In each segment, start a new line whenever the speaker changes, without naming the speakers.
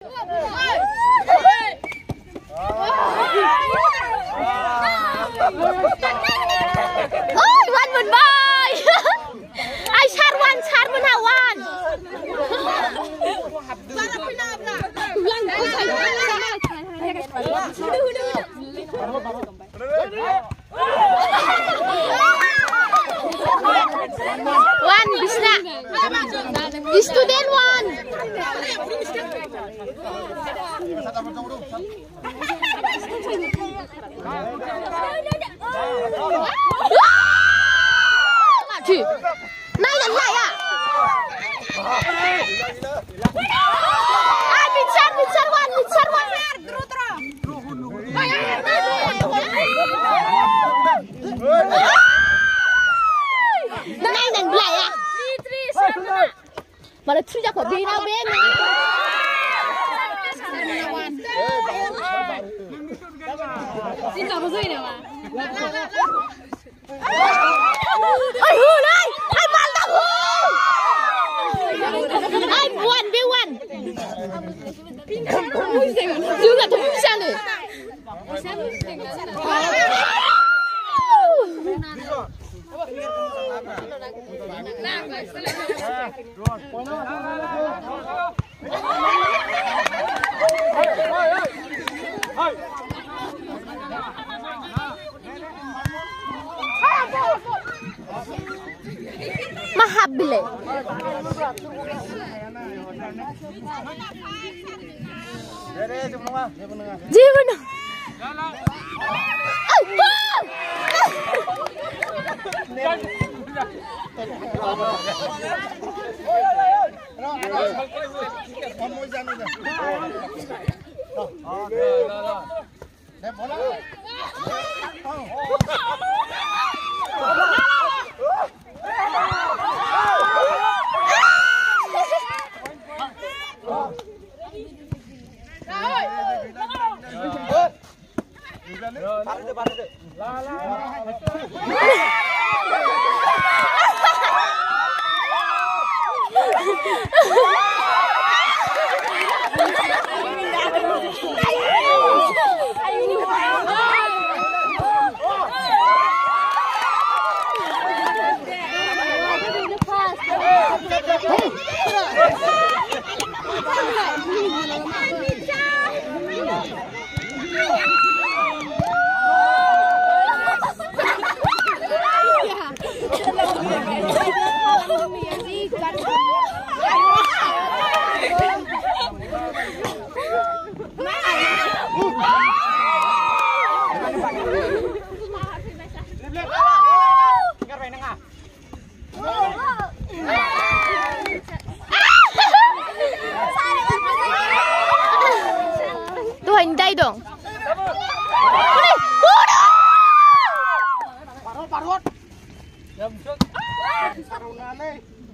Ôi, Wan một bài. Ai sát Wan hả Wan. Wan bisa. The student Wan. Chị, nay lần này à? Ai bị sát Wan. Nay lần lại à? Mà là chui ra khỏi bên nào bên này. Xin chào cô Duy này mà. Ôi hư đây, ai bắn tao hư. Ai buồn biết buồn. Dữ là tôi không sao nữa. Mahab bile. Jeevan. Tuh hindai dong. Parut. Jam sek. Sarunane.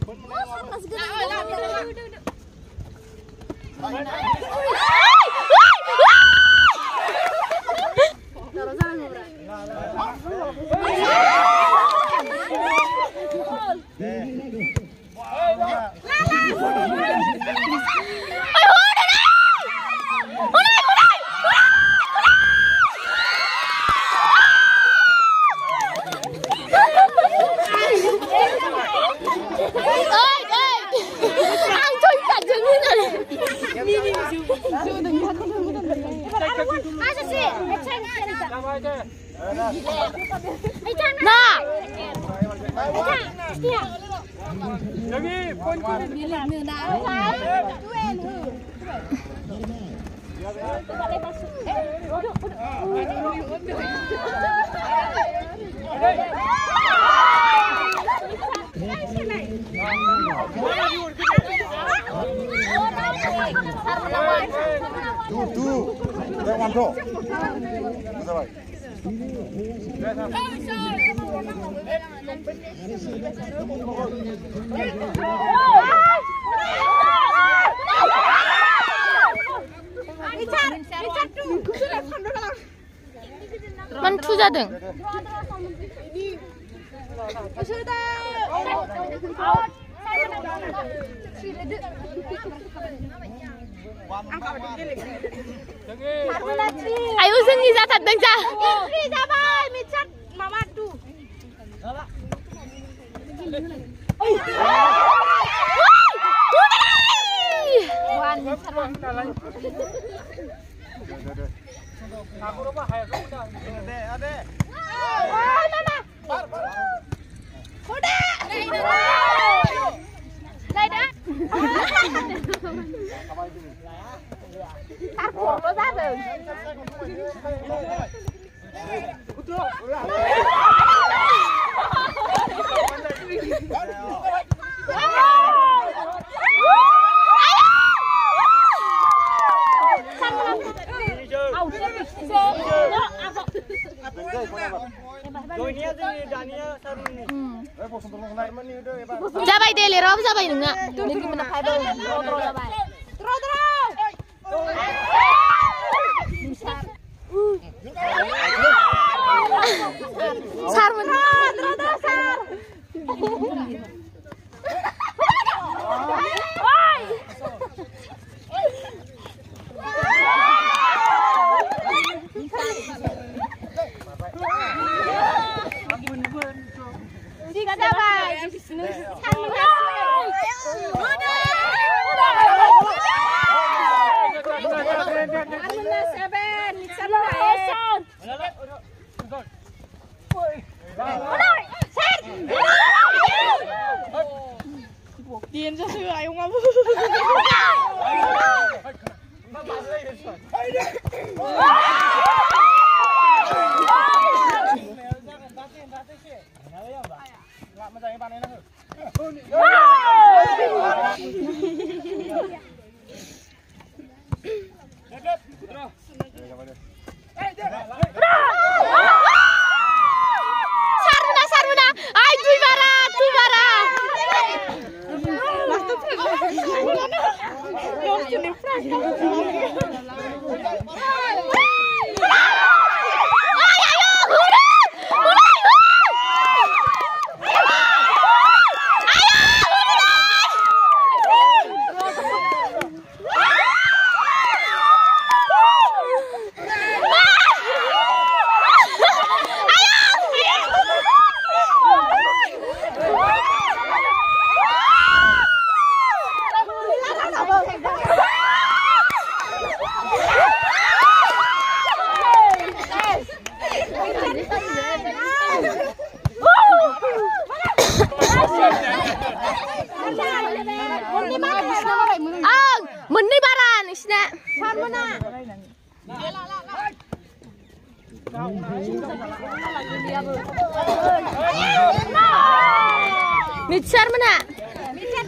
Man thu जादों Ayo जोंनि जाथारदों जा फ्रि जाबाय मिक्सार मामा तु जाबाय दे लेराव जाबाय नोङो नोंनि मोनफाय दं द्र जाबाय द्र सारमोन द्र सार Tiga jabai. Điên cho sư ai không? Sarmuna, ay tu bara. Menni baran isna. Sarmuna. Micar mana? Micar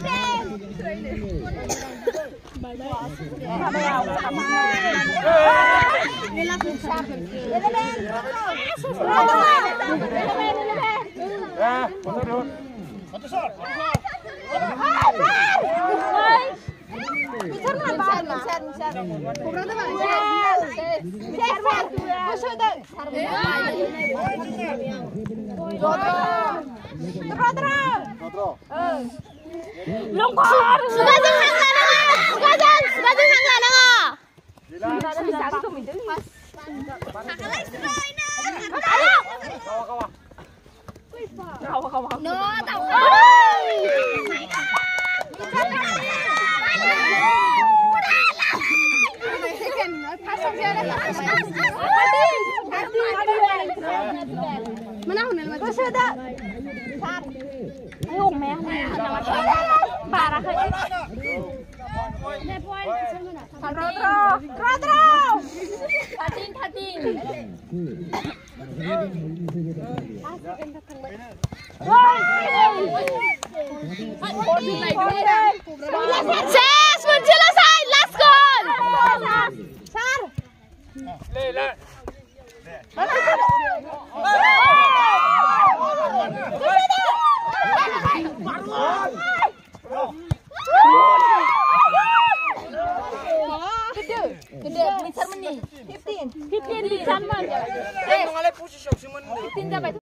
Ses, selesai, last goal. Sar. Gede, bisa menit. 15 bisa menit. 15 dapat.